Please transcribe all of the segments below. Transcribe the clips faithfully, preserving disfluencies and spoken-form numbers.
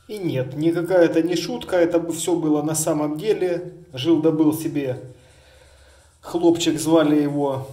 И нет, никакая это не шутка, это все было на самом деле. Жил да был себе хлопчик, звали его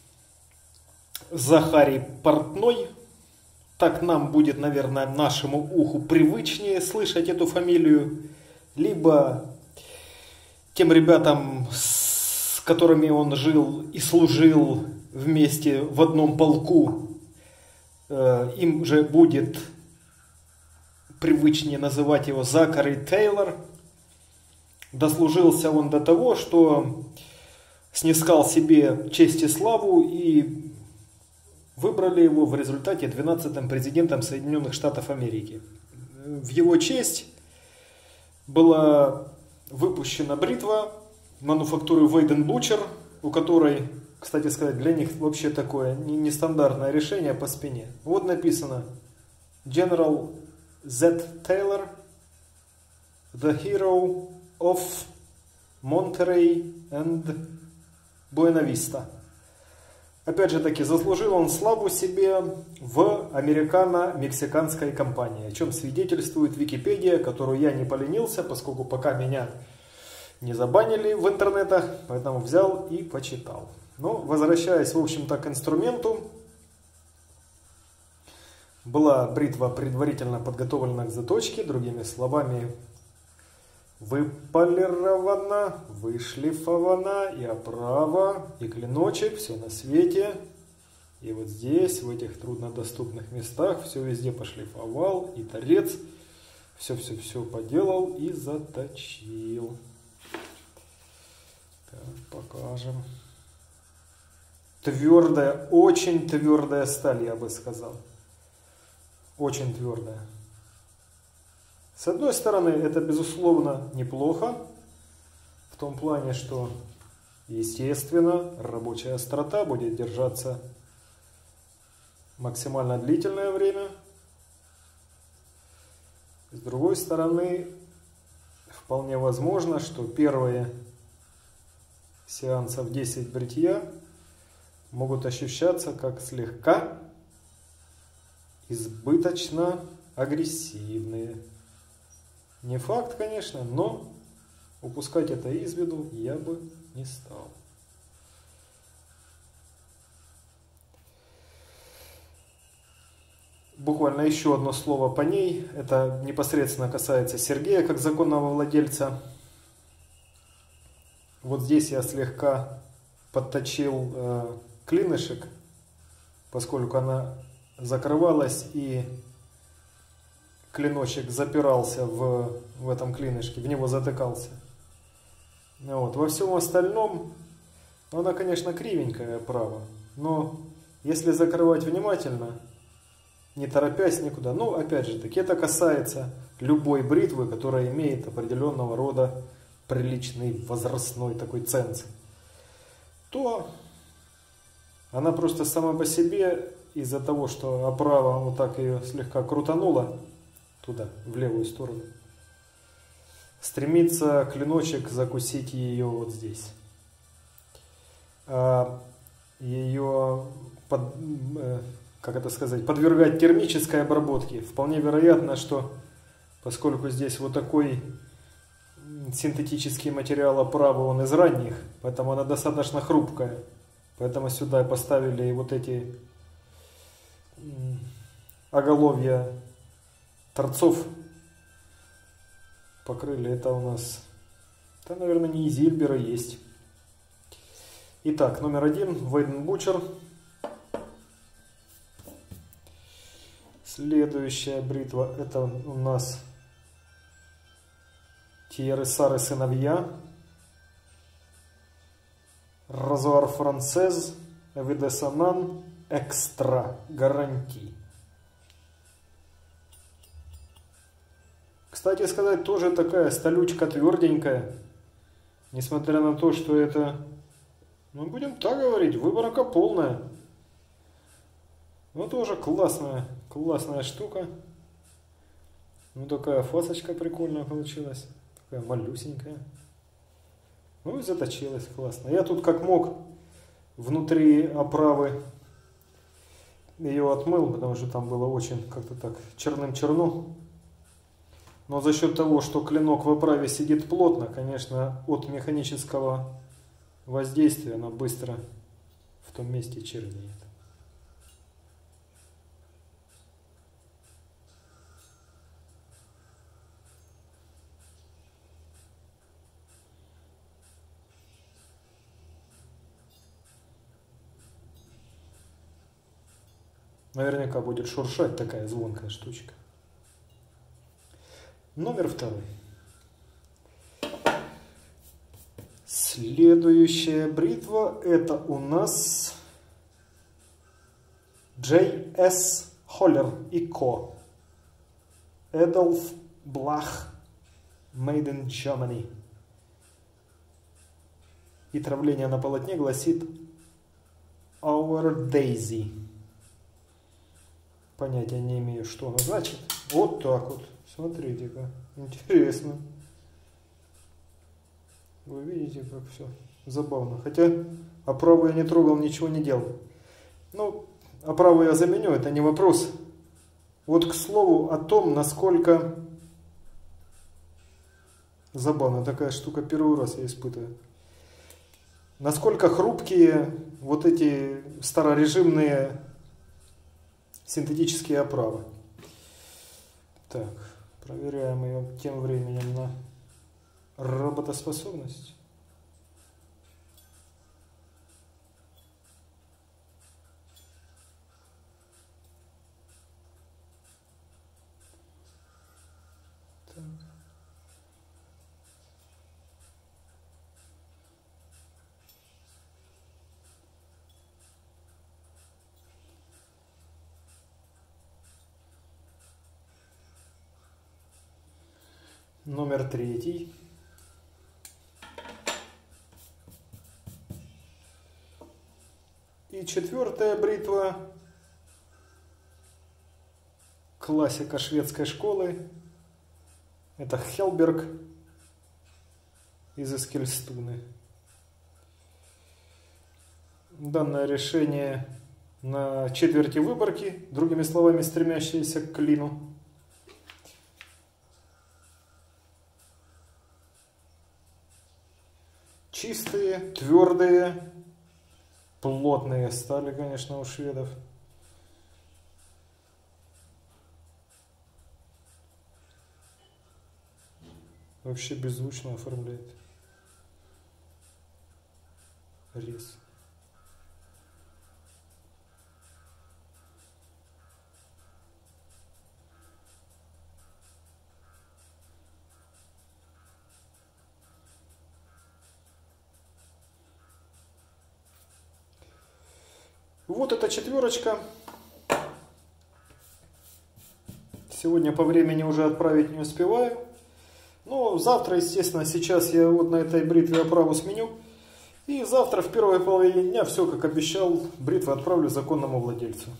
Захарий Портной. Так нам будет, наверное, нашему уху привычнее слышать эту фамилию. Либо тем ребятам, с которыми он жил и служил вместе в одном полку, им же будет привычнее называть его Закари Тейлор. Дослужился он до того, что снискал себе честь и славу, и выбрали его в результате двенадцатым президентом Соединенных Штатов Америки. В его честь была выпущена бритва мануфактуры Weiden Butcher, у которой, кстати сказать, для них вообще такое нестандартное решение по спине. Вот написано General Z. Taylor, the hero of Monterey and Buena Vista. Опять же таки, заслужил он славу себе в американо-мексиканской компании, о чем свидетельствует Википедия, которую я не поленился, поскольку пока меня не забанили в интернетах, поэтому взял и почитал. Но, возвращаясь, в общем-то, к инструменту, была бритва предварительно подготовлена к заточке, другими словами, выполирована, вышлифована и оправа, и клиночек, все на свете. И вот здесь, в этих труднодоступных местах, все везде пошлифовал, и торец все-все-все поделал и заточил. Так, покажем. Твердая, очень твердая сталь, я бы сказал. Очень твердая. С одной стороны, это, безусловно, неплохо, в том плане, что, естественно, рабочая острота будет держаться максимально длительное время. С другой стороны, вполне возможно, что первые сеансов десять бритья могут ощущаться как слегка избыточно агрессивные. Не факт, конечно, но упускать это из виду я бы не стал. Буквально еще одно слово по ней. Это непосредственно касается Сергея, как законного владельца. Вот здесь я слегка подточил э, клинышек, поскольку она закрывалась и клиночек запирался в, в этом клинышке, в него затыкался. Вот. Во всем остальном, она, конечно, кривенькая оправа, но если закрывать внимательно, не торопясь никуда, ну, опять же таки, это касается любой бритвы, которая имеет определенного рода приличный возрастной такой ценз, то она просто сама по себе, из-за того, что оправа вот так ее слегка крутанула туда, в левую сторону, стремится клиночек закусить ее вот здесь. А ее, под, как это сказать, подвергать термической обработке. Вполне вероятно, что поскольку здесь вот такой синтетический материал оправы, он из ранних, поэтому она достаточно хрупкая. Поэтому сюда поставили вот эти оголовья торцов, покрыли. Это у нас, это, наверное, не из Ильбера есть. Итак, номер один, Weiden Butcher. Следующая бритва, это у нас Тьерри Сары сыновья. Rasoir Française Видесанан Экстра Гаранти. Кстати сказать, тоже такая сталючка тверденькая. Несмотря на то, что это, ну будем так говорить, выборка полная. Ну тоже классная, классная штука. Ну такая фасочка прикольная получилась. Такая малюсенькая. Ну и заточилась классно. Я тут как мог внутри оправы ее отмыл, потому что там было очень как-то так черным-черно. Но за счет того, что клинок в оправе сидит плотно, конечно, от механического воздействия она быстро в том месте чернеет. Наверняка будет шуршать такая звонкая штучка. Номер второй. Следующая бритва это у нас джей эс Holler и Co. Adolf Blach, Made in Germany. И травление на полотне гласит Our Daisy. Понятия не имею, что оно значит. Вот так вот. Смотрите-ка. Интересно. Вы видите, как все забавно. Хотя оправу я не трогал, ничего не делал. Ну, оправу я заменю, это не вопрос. Вот к слову о том, насколько забавно. Такая штука первый раз я испытываю. Насколько хрупкие вот эти старорежимные синтетические оправы. Так, проверяем ее тем временем на работоспособность. Так. Номер третий. И четвертая бритва. Классика шведской школы. Это Хелберг из Эскильстуны. Данное решение на четверти выборки, другими словами, стремящееся к клину. Чистые, твердые, плотные стали, конечно, у шведов. Вообще беззвучно оформляет рез. Вот эта четверочка. Сегодня по времени уже отправить не успеваю. Но завтра, естественно, сейчас я вот на этой бритве оправу сменю. И завтра в первой половине дня все, как обещал, бритву отправлю законному владельцу.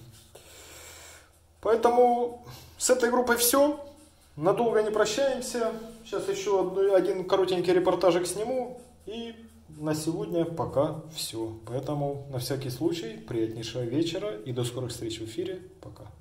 Поэтому с этой группой все. Надолго не прощаемся. Сейчас еще один коротенький репортажик сниму. И на сегодня пока все. Поэтому на всякий случай приятнейшего вечера и до скорых встреч в эфире. Пока.